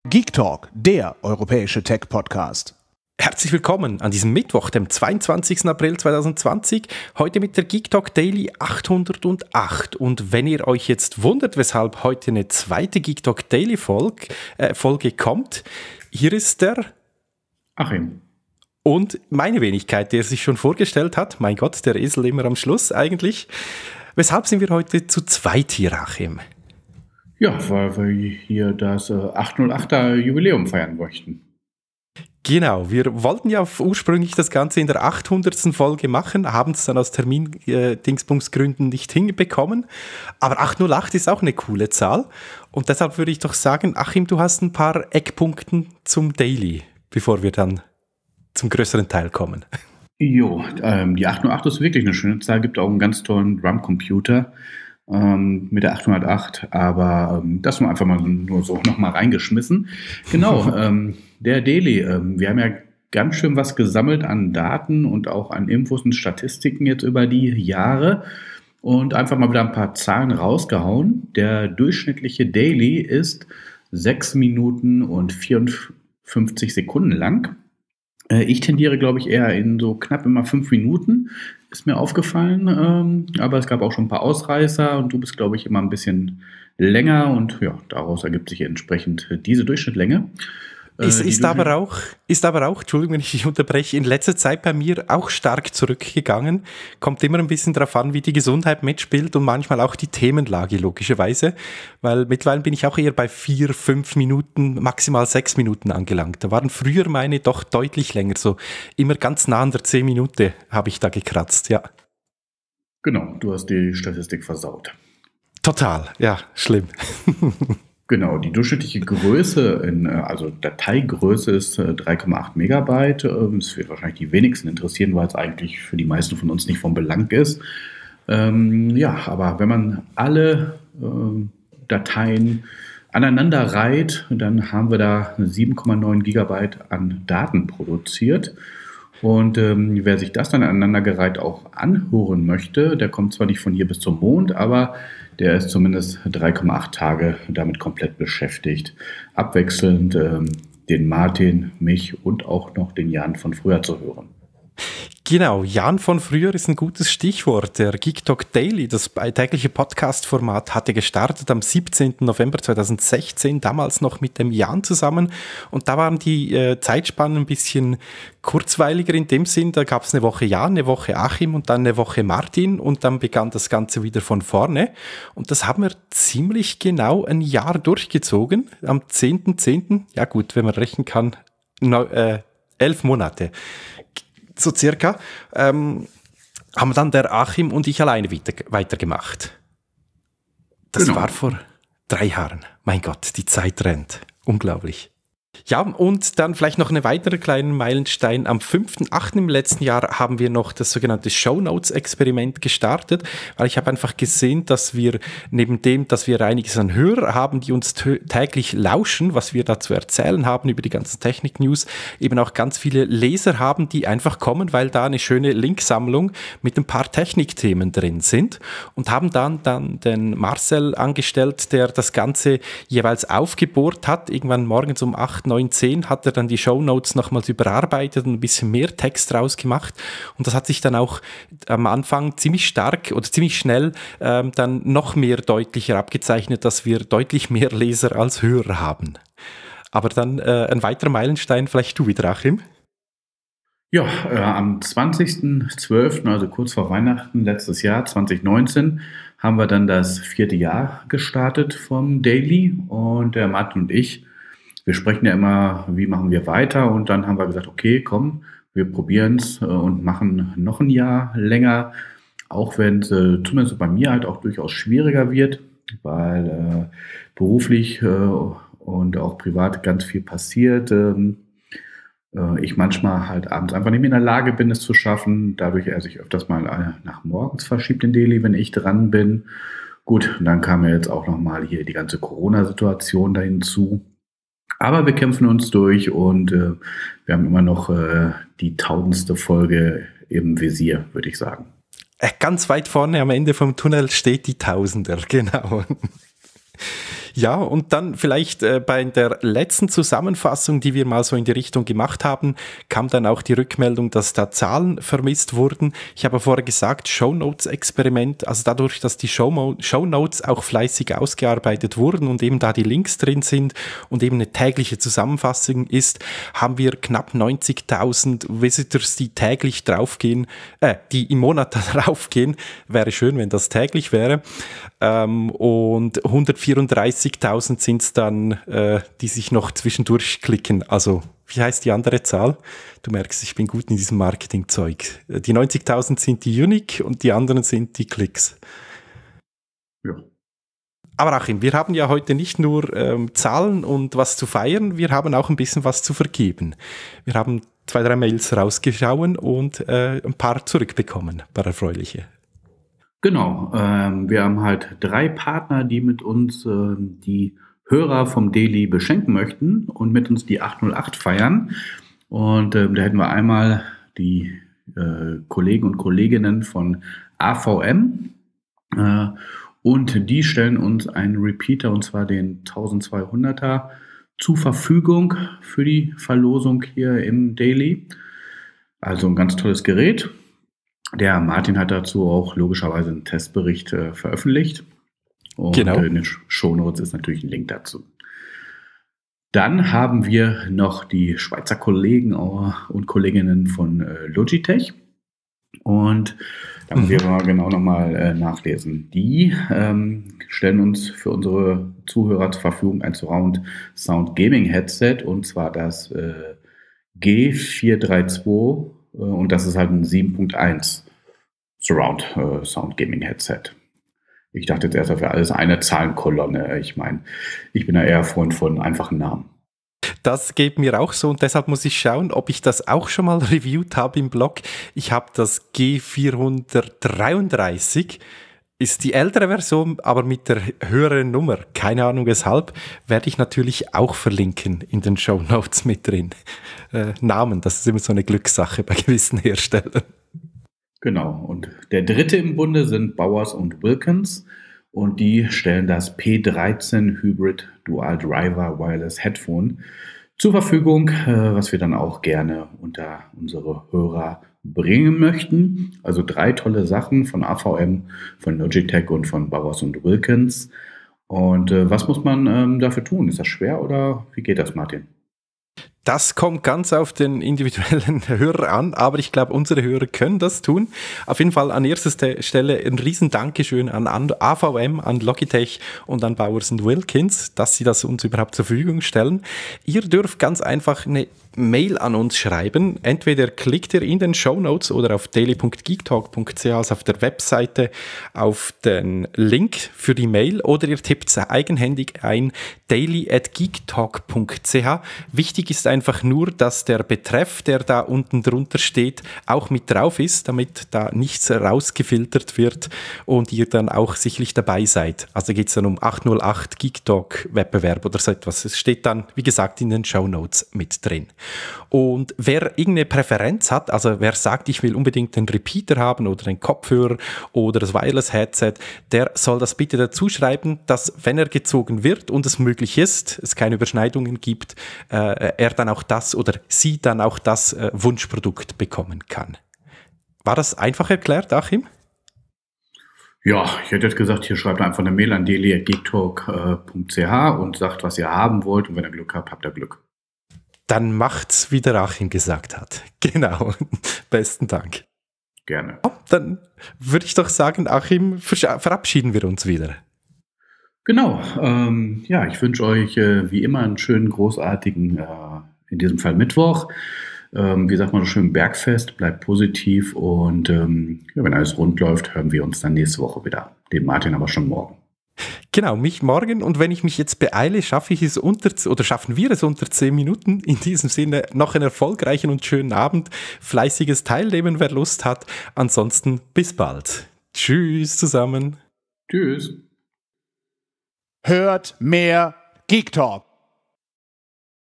Geek Talk, der europäische Tech-Podcast. Herzlich willkommen an diesem Mittwoch, dem 22. April 2020, heute mit der Geek Talk Daily 808. Und wenn ihr euch jetzt wundert, weshalb heute eine zweite Geek Talk Daily Folge kommt, hier ist der Achim. Und meine Wenigkeit, der sich schon vorgestellt hat. Mein Gott, der Esel immer am Schluss eigentlich. Weshalb sind wir heute zu zweit hier, Achim? Ja, weil wir hier das 808er Jubiläum feiern möchten. Genau, wir wollten ja ursprünglich das Ganze in der 800. Folge machen, haben es dann aus Termin-Dingsbums-Gründen nicht hinbekommen. Aber 808 ist auch eine coole Zahl. Und deshalb würde ich doch sagen, Achim, du hast ein paar Eckpunkte zum Daily, bevor wir dann zum größeren Teil kommen. Jo, die 808 ist wirklich eine schöne Zahl, gibt auch einen ganz tollen Drumcomputer mit der 808, aber das haben wir einfach mal nur so nochmal reingeschmissen. Genau, der Daily, wir haben ja ganz schön was gesammelt an Daten und auch an Infos und Statistiken jetzt über die Jahre und einfach mal wieder ein paar Zahlen rausgehauen. Der durchschnittliche Daily ist 6 Minuten und 54 Sekunden lang. Ich tendiere, glaube ich, eher in so knapp immer 5 Minuten, ist mir aufgefallen, aber es gab auch schon ein paar Ausreißer und du bist, glaube ich, immer ein bisschen länger und ja, daraus ergibt sich entsprechend diese Durchschnittslänge. Ist aber auch, Entschuldigung, wenn ich dich unterbreche, in letzter Zeit bei mir auch stark zurückgegangen. Kommt immer ein bisschen darauf an, wie die Gesundheit mitspielt und manchmal auch die Themenlage, logischerweise. Weil mittlerweile bin ich auch eher bei 4, 5 Minuten, maximal 6 Minuten angelangt. Da waren früher meine doch deutlich länger, so immer ganz nah an der 10 Minute habe ich da gekratzt, ja. Genau, du hast die Statistik versaut. Total, ja, schlimm. Genau, die durchschnittliche Größe, also Dateigröße ist 3,8 Megabyte. Das wird wahrscheinlich die wenigsten interessieren, weil es eigentlich für die meisten von uns nicht von Belang ist. Ja, aber wenn man alle Dateien aneinander reiht, dann haben wir da 7,9 Gigabyte an Daten produziert. Und wer sich das dann aneinandergereiht auch anhören möchte, der kommt zwar nicht von hier bis zum Mond, aber der ist zumindest 3,8 Tage damit komplett beschäftigt, abwechselnd den Martin, mich und auch noch den Jan von früher zu hören. Genau, Jan von früher ist ein gutes Stichwort. Der Geek Talk Daily, das tägliche Podcast-Format, hatte gestartet am 17. November 2016, damals noch mit dem Jan zusammen. Und da waren die Zeitspannen ein bisschen kurzweiliger in dem Sinn. Da gab es eine Woche Jan, eine Woche Achim und dann eine Woche Martin. Und dann begann das Ganze wieder von vorne. Und das haben wir ziemlich genau ein Jahr durchgezogen. Am 10.10., ja gut, wenn man rechnen kann, 11 Monate. So circa, haben dann der Achim und ich alleine weitergemacht. Das war vor 3 Jahren. Mein Gott, die Zeit rennt. Unglaublich. Ja, und dann vielleicht noch eine weitere kleinen Meilenstein. Am 5.8. im letzten Jahr haben wir noch das sogenannte Shownotes-Experiment gestartet, weil ich habe einfach gesehen, dass wir neben dem, dass wir einiges an Hörer haben, die uns täglich lauschen, was wir da zu erzählen haben über die ganzen Technik-News, eben auch ganz viele Leser haben, die einfach kommen, weil da eine schöne Linksammlung mit ein paar Technikthemen drin sind und haben dann den Marcel angestellt, der das Ganze jeweils aufgebohrt hat. Irgendwann morgens um 8, 9, 10 hat er dann die Shownotes nochmals überarbeitet und ein bisschen mehr Text rausgemacht. Und das hat sich dann auch am Anfang ziemlich stark oder ziemlich schnell dann noch mehr deutlicher abgezeichnet, dass wir deutlich mehr Leser als Hörer haben. Aber dann ein weiterer Meilenstein, vielleicht du wieder, Achim? Ja, am 20.12., also kurz vor Weihnachten letztes Jahr, 2019, haben wir dann das 4. Jahr gestartet vom Daily und der Martin und ich, wir sprechen ja immer, wie machen wir weiter und dann haben wir gesagt, okay, komm, wir probieren es und machen noch ein Jahr länger, auch wenn es zumindest bei mir halt auch durchaus schwieriger wird, weil beruflich und auch privat ganz viel passiert. Ich manchmal halt abends einfach nicht mehr in der Lage bin, es zu schaffen, dadurch er sich öfters mal nach morgens verschiebt, den Daily, wenn ich dran bin. Gut, und dann kam ja jetzt auch nochmal hier die ganze Corona-Situation da hinzu. Aber wir kämpfen uns durch und wir haben immer noch die 1000. Folge im Visier, würde ich sagen. Ganz weit vorne am Ende vom Tunnel steht die Tausender, genau. Ja, und dann vielleicht bei der letzten Zusammenfassung, die wir mal so in die Richtung gemacht haben, kam dann auch die Rückmeldung, dass da Zahlen vermisst wurden. Ich habe vorher gesagt, Shownotes-Experiment, also dadurch, dass die Shownotes auch fleißig ausgearbeitet wurden und eben da die Links drin sind und eben eine tägliche Zusammenfassung ist, haben wir knapp 90.000 Visitors, die täglich draufgehen, die im Monat draufgehen. Wäre schön, wenn das täglich wäre. Und 134.000 sind es dann, die sich noch zwischendurch klicken. Also, wie heißt die andere Zahl? Du merkst, ich bin gut in diesem Marketingzeug. Die 90.000 sind die Unique und die anderen sind die Klicks. Ja. Aber Achim, wir haben ja heute nicht nur Zahlen und was zu feiern, wir haben auch ein bisschen was zu vergeben. Wir haben 2, 3 Mails rausgeschaut und ein paar zurückbekommen, paar erfreuliche. Genau, wir haben halt 3 Partner, die mit uns die Hörer vom Daily beschenken möchten und mit uns die 808 feiern. Und da hätten wir einmal die Kollegen und Kolleginnen von AVM und die stellen uns einen Repeater, und zwar den 1200er, zur Verfügung für die Verlosung hier im Daily. Also ein ganz tolles Gerät. Der Martin hat dazu auch logischerweise einen Testbericht veröffentlicht. Und genau. In den Shownotes ist natürlich ein Link dazu. Dann haben wir noch die Schweizer Kollegen und Kolleginnen von Logitech. Und da müssen wir mal genau nochmal nachlesen. Die stellen uns für unsere Zuhörer zur Verfügung ein Surround Sound Gaming Headset, und zwar das G432, und das ist halt ein 7.1 Surround Sound Gaming Headset. Ich dachte jetzt erst, das wäre alles eine Zahlenkolonne. Ich meine, ich bin ja eher Freund von einfachen Namen. Das geht mir auch so, und deshalb muss ich schauen, ob ich das auch schon mal reviewed habe im Blog. Ich habe das G433, ist die ältere Version, aber mit der höheren Nummer. Keine Ahnung weshalb, werde ich natürlich auch verlinken in den Shownotes mit drin. Namen, das ist immer so eine Glückssache bei gewissen Herstellern. Genau, und der dritte im Bunde sind Bowers und Wilkins, und die stellen das P13 Hybrid Dual Driver Wireless Headphone zur Verfügung, was wir dann auch gerne unter unsere Hörer bringen möchten. Also 3 tolle Sachen von AVM, von Logitech und von Bowers und Wilkins. Und was muss man dafür tun? Ist das schwer oder wie geht das, Martin? Das kommt ganz auf den individuellen Hörer an, aber ich glaube, unsere Hörer können das tun. Auf jeden Fall an erster Stelle ein riesen Dankeschön an AVM, an Logitech und an Bowers Wilkins, dass sie das uns überhaupt zur Verfügung stellen. Ihr dürft ganz einfach eine Mail an uns schreiben. Entweder klickt ihr in den Shownotes oder auf daily.geektalk.ch, also auf der Webseite, auf den Link für die Mail, oder ihr tippt eigenhändig ein daily@geektalk.ch. Wichtig ist einfach nur, dass der Betreff, der da unten drunter steht, auch mit drauf ist, damit da nichts rausgefiltert wird und ihr dann auch sicherlich dabei seid. Also geht es dann um 808 Geektalk Wettbewerb oder so etwas. Es steht dann, wie gesagt, in den Shownotes mit drin. Und wer irgendeine Präferenz hat, also wer sagt, ich will unbedingt den Repeater haben oder den Kopfhörer oder das Wireless-Headset, der soll das bitte dazu schreiben, dass, wenn er gezogen wird und es möglich ist, es keine Überschneidungen gibt, er dann auch das oder sie dann auch das Wunschprodukt bekommen kann. War das einfach erklärt, Achim? Ja, ich hätte jetzt gesagt, hier schreibt einfach eine Mail an daily@geektalk.ch und sagt, was ihr haben wollt, und wenn ihr Glück habt, habt ihr Glück. Dann macht's, wie der Achim gesagt hat. Genau. Besten Dank. Gerne. Dann würde ich doch sagen, Achim, verabschieden wir uns wieder. Genau. Ja, ich wünsche euch wie immer einen schönen, großartigen, in diesem Fall Mittwoch. Wie sagt man so schön, Bergfest, bleibt positiv, und ja, wenn alles rund läuft, hören wir uns dann nächste Woche wieder. Den Martin aber schon morgen. Genau, mich morgen, und wenn ich mich jetzt beeile, schaffen wir es unter 10 Minuten. In diesem Sinne noch einen erfolgreichen und schönen Abend, fleißiges Teilnehmen, wer Lust hat. Ansonsten bis bald. Tschüss zusammen. Tschüss. Hört mehr Geek Talk.